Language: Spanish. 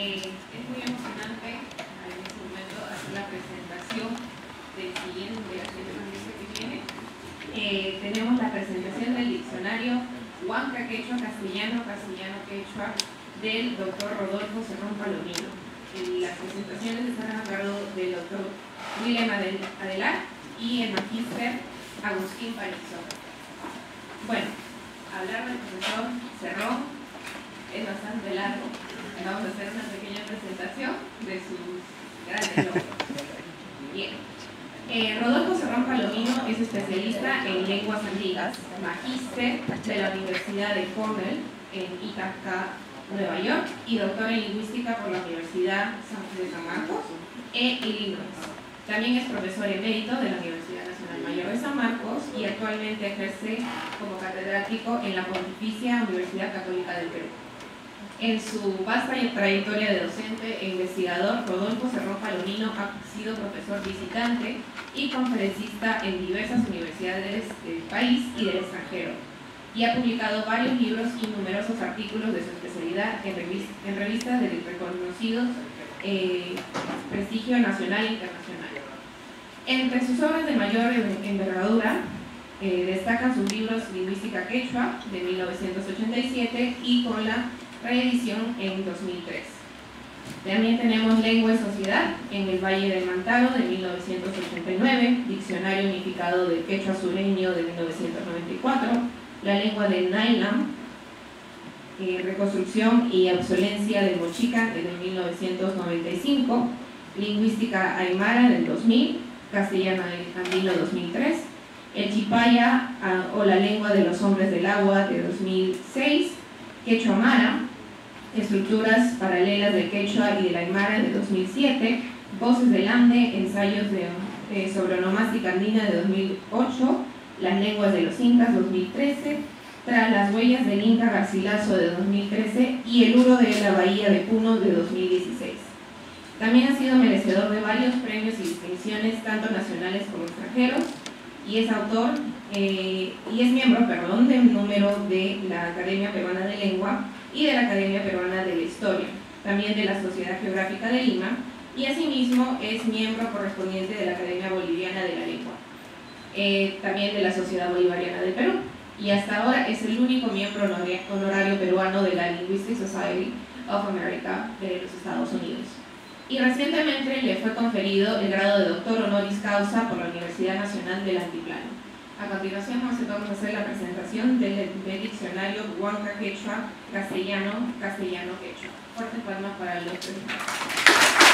Es muy emocionante en este momento hacer la presentación del siguiente, de la siguiente que viene. Tenemos la presentación del diccionario Huanca Quechua Castellano, Castellano Quechua, del doctor Rodolfo Cerrón Palomino. Las presentaciones están a cargo del doctor William Adelar y el magíster Agustín Palizón. Bueno, hablar del profesor Cerrón es bastante largo. Vamos a hacer una pequeña presentación de sus grandes logros. Bien. Rodolfo Cerrón Palomino es especialista en lenguas antiguas, magíster de la Universidad de Cornell en Ithaca, Nueva York, y doctor en lingüística por la Universidad de San Marcos e Illinois. También es profesor emérito de la Universidad Nacional Mayor de San Marcos y actualmente ejerce como catedrático en la Pontificia Universidad Católica del Perú. En su vasta trayectoria de docente e investigador, Rodolfo Cerrón Palomino ha sido profesor visitante y conferencista en diversas universidades del país y del extranjero, y ha publicado varios libros y numerosos artículos de su especialidad en revistas de reconocido prestigio nacional e internacional. Entre sus obras de mayor envergadura destacan sus libros Lingüística Quechua, de 1987, y con la reedición en 2003. También tenemos Lengua y Sociedad en el Valle del Mantaro, de 1989, Diccionario Unificado del Quechua Sureño, de 1994, La Lengua del Nailam, Reconstrucción y Obsolencia del Mochica, de 1995, Lingüística Aymara, del 2000, Castellano Andino, 2003, El Chipaya o la Lengua de los Hombres del Agua, de 2006, Quechua Mara, Estructuras Paralelas del Quechua y del Aymara, de 2007, Voces del Ande, Ensayos sobre Onomástica Andina, de 2008, Las Lenguas de los Incas, 2013, Tras las Huellas del Inca Garcilaso, de 2013, y El Uro de la Bahía de Puno, de 2016. También ha sido merecedor de varios premios y distinciones, tanto nacionales como extranjeros, y es autor y es miembro, del número de la Academia Peruana de Lengua y de la Academia Peruana de la Historia, también de la Sociedad Geográfica de Lima, y asimismo es miembro correspondiente de la Academia Boliviana de la Lengua, también de la Sociedad Bolivariana del Perú, y hasta ahora es el único miembro honorario peruano de la Linguistic Society of America de los Estados Unidos. Y recientemente le fue conferido el grado de doctor honoris causa por la Universidad Nacional del Altiplano. A continuación vamos a hacer la presentación del diccionario Huanca Quechua Castellano Quechua. Fuertes palmas para los presentados.